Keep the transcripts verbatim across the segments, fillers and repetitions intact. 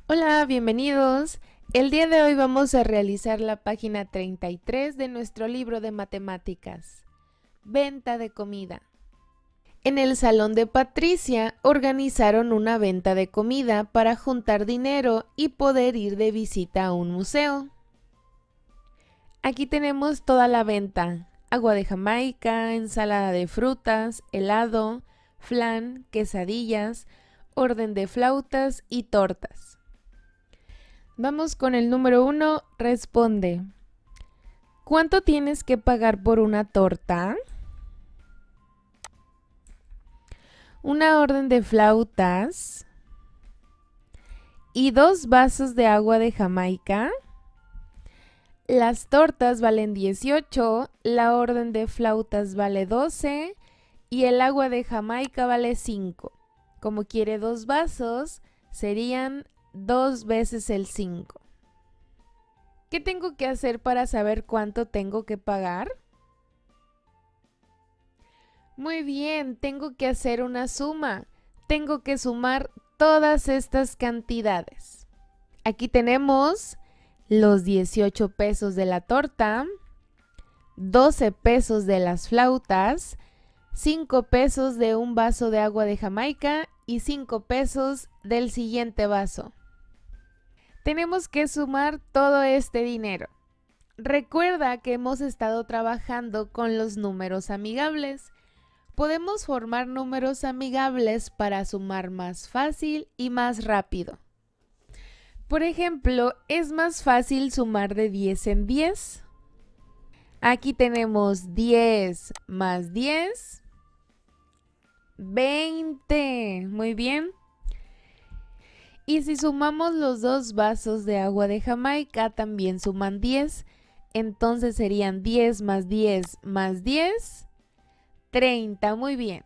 Hola, bienvenidos. El día de hoy vamos a realizar la página treinta y tres de nuestro libro de matemáticas, Venta de comida. En el salón de Patricia organizaron una venta de comida para juntar dinero y poder ir de visita a un museo. Aquí tenemos toda la venta: agua de Jamaica, ensalada de frutas, helado, flan, quesadillas, orden de flautas y tortas. Vamos con el número uno. Responde: ¿cuánto tienes que pagar por una torta? Una orden de flautas y dos vasos de agua de Jamaica. Las tortas valen dieciocho, la orden de flautas vale doce y el agua de Jamaica vale cinco. Como quiere dos vasos, serían dos veces el cinco. ¿Qué tengo que hacer para saber cuánto tengo que pagar? Muy bien, tengo que hacer una suma. Tengo que sumar todas estas cantidades. Aquí tenemos los dieciocho pesos de la torta, doce pesos de las flautas, cinco pesos de un vaso de agua de Jamaica y cinco pesos del siguiente vaso. Tenemos que sumar todo este dinero. Recuerda que hemos estado trabajando con los números amigables. Podemos formar números amigables para sumar más fácil y más rápido. Por ejemplo, es más fácil sumar de diez en diez. Aquí tenemos diez más diez, veinte. Muy bien. Y si sumamos los dos vasos de agua de Jamaica, también suman diez. Entonces serían diez más diez más diez, treinta. Muy bien.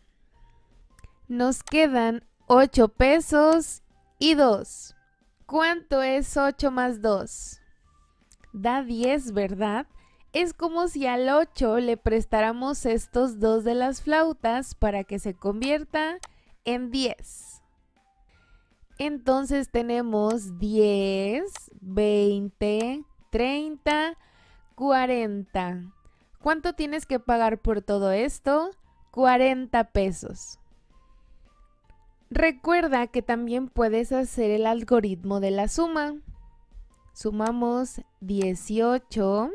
Nos quedan ocho pesos y dos. ¿Cuánto es ocho más dos? Da diez, ¿verdad? Es como si al ocho le prestáramos estos dos de las flautas para que se convierta en diez. Entonces tenemos diez, veinte, treinta, cuarenta. ¿Cuánto tienes que pagar por todo esto? cuarenta pesos. Recuerda que también puedes hacer el algoritmo de la suma. Sumamos dieciocho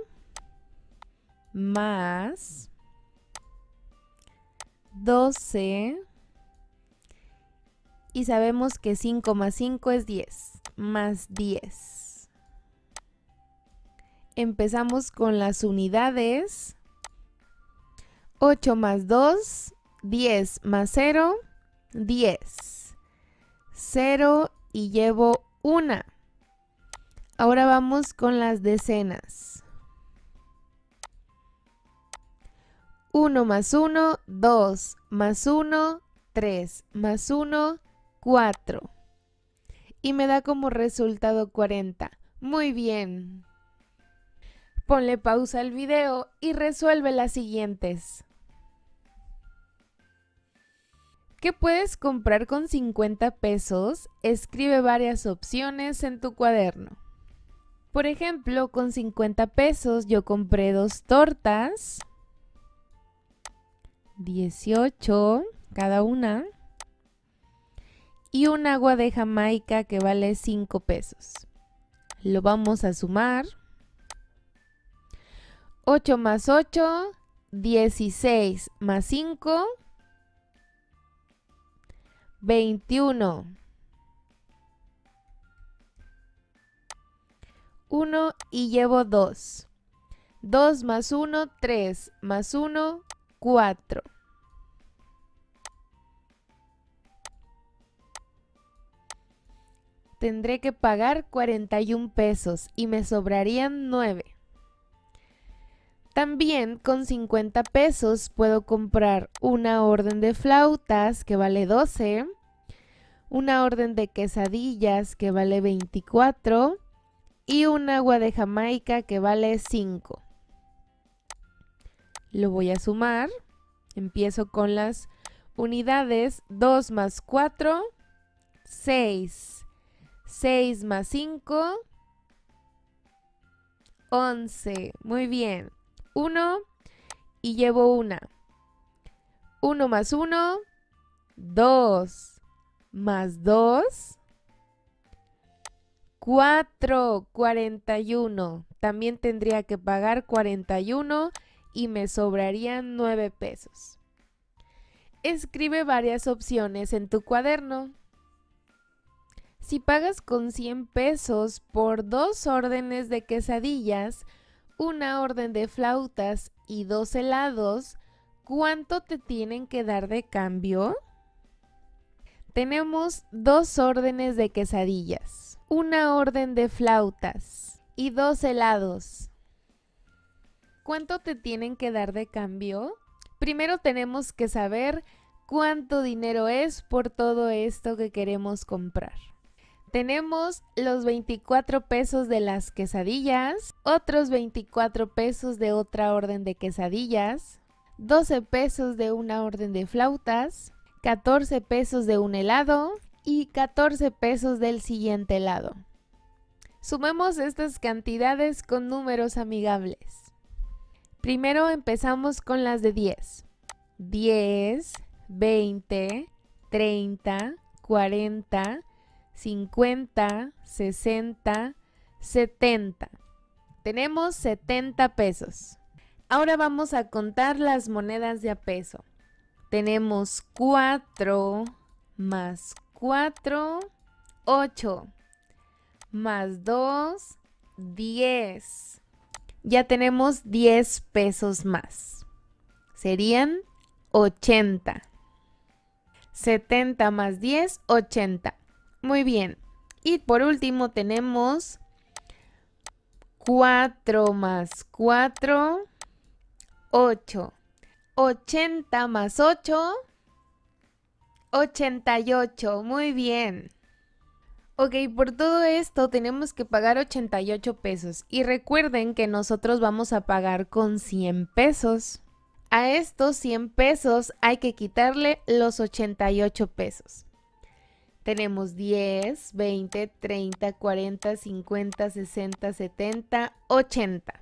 más doce. Y sabemos que cinco más cinco es diez, más diez. Empezamos con las unidades. ocho más dos, diez más cero, diez. cero y llevo una. Ahora vamos con las decenas. uno más uno, dos más uno, tres más uno, cuatro. Y me da como resultado cuarenta. Muy bien. Ponle pausa al video y resuelve las siguientes. ¿Qué puedes comprar con cincuenta pesos? Escribe varias opciones en tu cuaderno. Por ejemplo, con cincuenta pesos yo compré dos tortas, dieciocho cada una, y un agua de Jamaica que vale cinco pesos. Lo vamos a sumar. ocho más ocho, dieciséis más cinco, veintiuno. uno y llevo dos. dos más uno, tres más uno, cuatro. Tendré que pagar cuarenta y un pesos y me sobrarían nueve. También con cincuenta pesos puedo comprar una orden de flautas que vale doce, una orden de quesadillas que vale veinticuatro y un agua de Jamaica que vale cinco. Lo voy a sumar. Empiezo con las unidades. dos más cuatro, seis. seis más cinco, once. Muy bien. uno y llevo una. uno más uno, dos. Más dos, cuatro. cuarenta y uno. También tendría que pagar cuarenta y uno y me sobrarían nueve pesos. Escribe varias opciones en tu cuaderno. Si pagas con cien pesos por dos órdenes de quesadillas, una orden de flautas y dos helados, ¿cuánto te tienen que dar de cambio? Tenemos dos órdenes de quesadillas, una orden de flautas y dos helados. ¿Cuánto te tienen que dar de cambio? Primero tenemos que saber cuánto dinero es por todo esto que queremos comprar. Tenemos los veinticuatro pesos de las quesadillas, otros veinticuatro pesos de otra orden de quesadillas, doce pesos de una orden de flautas, catorce pesos de un helado y catorce pesos del siguiente helado. Sumemos estas cantidades con números amigables. Primero empezamos con las de diez. diez, veinte, treinta, cuarenta, cincuenta, sesenta, setenta. Tenemos setenta pesos. Ahora vamos a contar las monedas de a peso. Tenemos cuatro más cuatro, ocho. Más dos, diez. Ya tenemos diez pesos más. Serían ochenta. setenta más diez, ochenta. Muy bien. Y por último tenemos cuatro más cuatro, ocho. ochenta más ocho, ochenta y ocho. Muy bien. Ok, por todo esto tenemos que pagar ochenta y ocho pesos. Y recuerden que nosotros vamos a pagar con cien pesos. A estos cien pesos hay que quitarle los ochenta y ocho pesos. Tenemos diez, veinte, treinta, cuarenta, cincuenta, sesenta, setenta, ochenta.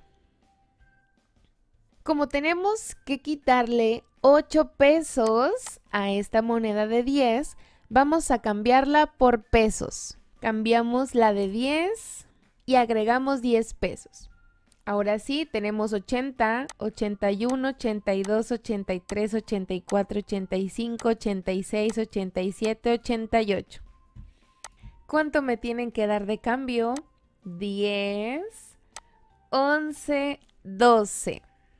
Como tenemos que quitarle ocho pesos a esta moneda de diez, vamos a cambiarla por pesos. Cambiamos la de diez y agregamos diez pesos. Ahora sí, tenemos ochenta, ochenta y uno, ochenta y dos, ochenta y tres, ochenta y cuatro, ochenta y cinco, ochenta y seis, ochenta y siete, ochenta y ocho. ¿Cuánto me tienen que dar de cambio? diez, once, doce.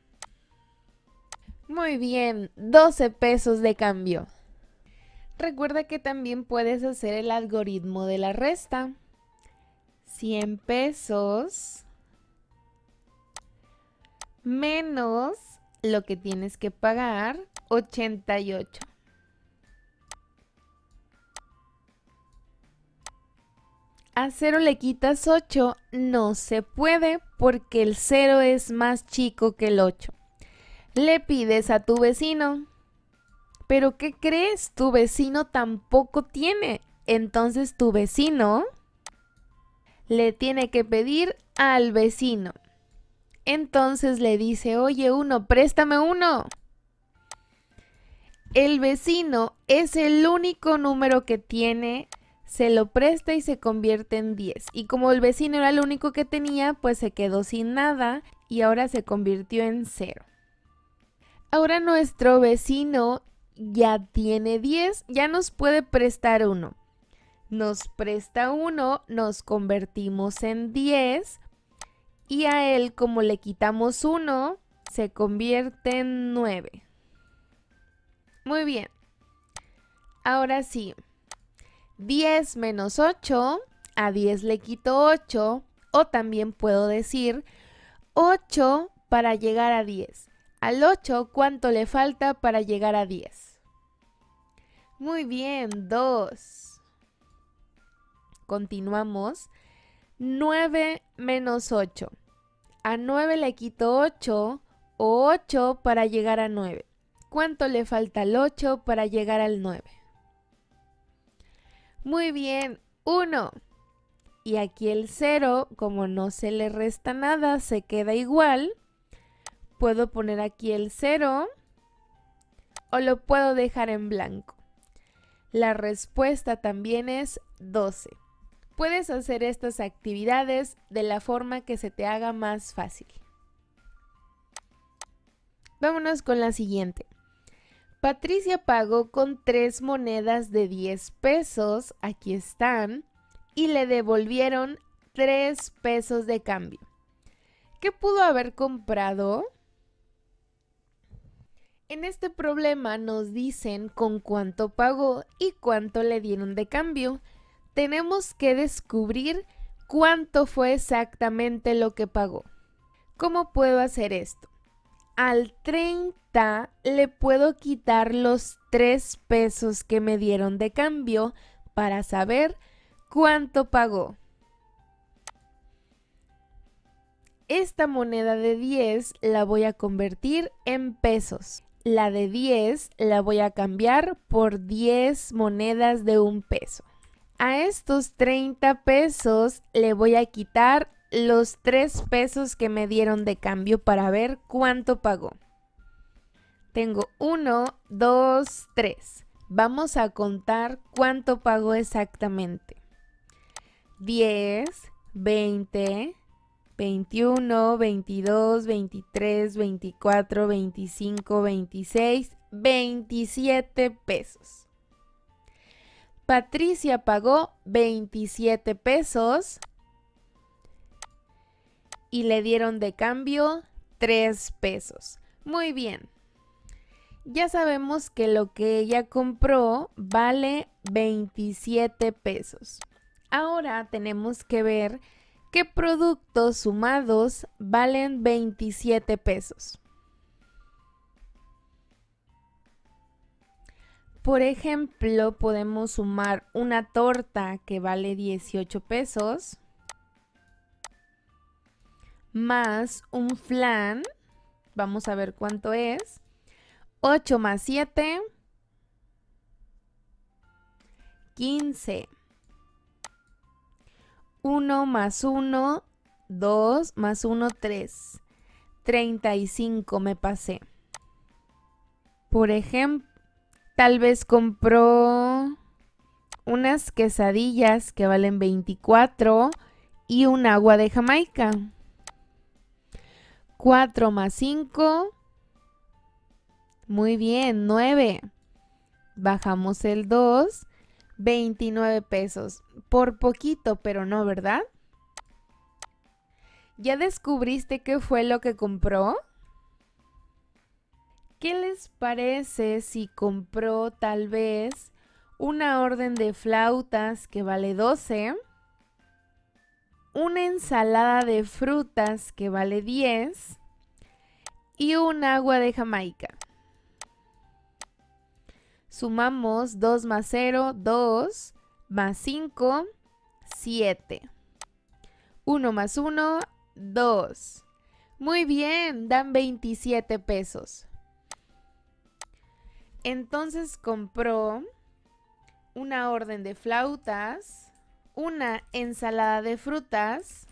Muy bien, doce pesos de cambio. Recuerda que también puedes hacer el algoritmo de la resta. cien pesos menos lo que tienes que pagar, ochenta y ocho. A cero le quitas ocho, no se puede porque el cero es más chico que el ocho. Le pides a tu vecino. ¿Pero qué crees? Tu vecino tampoco tiene. Entonces tu vecino le tiene que pedir al vecino. Entonces le dice, oye, uno, préstame uno. El vecino es el único número que tiene, se lo presta y se convierte en diez. Y como el vecino era el único que tenía, pues se quedó sin nada y ahora se convirtió en cero. Ahora nuestro vecino ya tiene diez, ya nos puede prestar uno. Nos presta uno, nos convertimos en diez y a él, como le quitamos uno, se convierte en nueve. Muy bien. Ahora sí, diez menos ocho, a diez le quito ocho, o también puedo decir ocho para llegar a diez. Al ocho, ¿cuánto le falta para llegar a diez? Muy bien, dos. Continuamos. nueve menos ocho. A nueve le quito ocho, o ocho para llegar a nueve. ¿Cuánto le falta al ocho para llegar al nueve? Muy bien, uno. y aquí el cero, como no se le resta nada, se queda igual. Puedo poner aquí el cero o lo puedo dejar en blanco. La respuesta también es doce. Puedes hacer estas actividades de la forma que se te haga más fácil. Vámonos con la siguiente. Patricia pagó con tres monedas de diez pesos, aquí están, y le devolvieron tres pesos de cambio. ¿Qué pudo haber comprado? En este problema nos dicen con cuánto pagó y cuánto le dieron de cambio. Tenemos que descubrir cuánto fue exactamente lo que pagó. ¿Cómo puedo hacer esto? Al treinta le puedo quitar los tres pesos que me dieron de cambio para saber cuánto pagó. Esta moneda de diez la voy a convertir en pesos. La de diez la voy a cambiar por diez monedas de un peso. A estos treinta pesos le voy a quitar los tres pesos que me dieron de cambio para ver cuánto pagó. Tengo uno, dos, tres. Vamos a contar cuánto pagó exactamente. diez, veinte, veintiuno, veintidós, veintitrés, veinticuatro, veinticinco, veintiséis, veintisiete pesos. Patricia pagó veintisiete pesos y le dieron de cambio tres pesos. Muy bien. Ya sabemos que lo que ella compró vale veintisiete pesos. Ahora tenemos que ver qué productos sumados valen veintisiete pesos. Por ejemplo, podemos sumar una torta que vale dieciocho pesos más un flan, vamos a ver cuánto es, ocho más siete, quince, uno más uno, dos más uno, tres, treinta y cinco me pasé. Por ejemplo, tal vez compró unas quesadillas que valen veinticuatro y un agua de Jamaica. cuatro más cinco, muy bien, nueve. Bajamos el dos, veintinueve pesos. Por poquito, pero no, ¿verdad? ¿Ya descubriste qué fue lo que compró? ¿Qué les parece si compró tal vez una orden de flautas que vale doce? Una ensalada de frutas que vale diez y un agua de Jamaica. Sumamos dos más cero, dos, más cinco, siete. uno más uno, dos. Muy bien, dan veintisiete pesos. Entonces compró una orden de flautas, una ensalada de frutas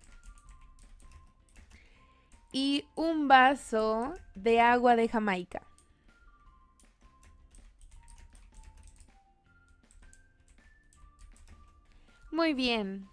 y un vaso de agua de Jamaica. Muy bien.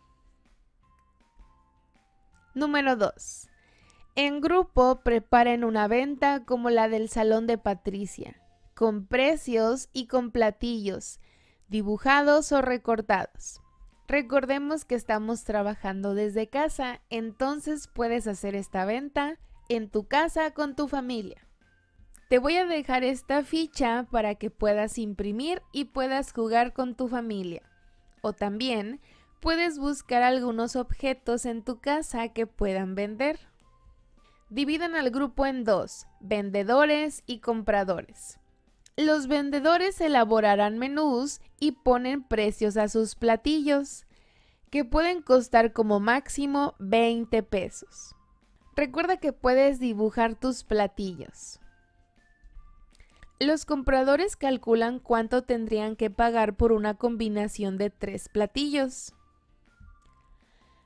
Número dos. En grupo preparen una venta como la del salón de Patricia, con precios y con platillos, dibujados o recortados. Recordemos que estamos trabajando desde casa, entonces puedes hacer esta venta en tu casa con tu familia. Te voy a dejar esta ficha para que puedas imprimir y puedas jugar con tu familia. O también puedes buscar algunos objetos en tu casa que puedan vender. Dividan al grupo en dos, vendedores y compradores. Los vendedores elaborarán menús y ponen precios a sus platillos, que pueden costar como máximo veinte pesos. Recuerda que puedes dibujar tus platillos. Los compradores calculan cuánto tendrían que pagar por una combinación de tres platillos.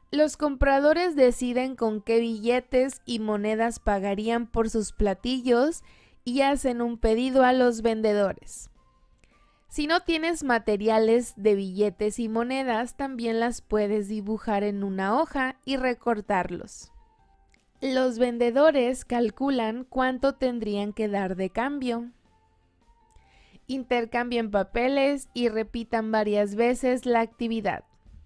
Los compradores deciden con qué billetes y monedas pagarían por sus platillos y hacen un pedido a los vendedores. Si no tienes materiales de billetes y monedas, también las puedes dibujar en una hoja y recortarlos. Los vendedores calculan cuánto tendrían que dar de cambio. Intercambien papeles y repitan varias veces la actividad.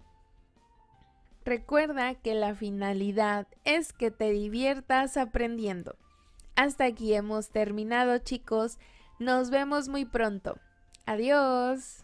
Recuerda que la finalidad es que te diviertas aprendiendo. Hasta aquí hemos terminado, chicos. Nos vemos muy pronto. Adiós.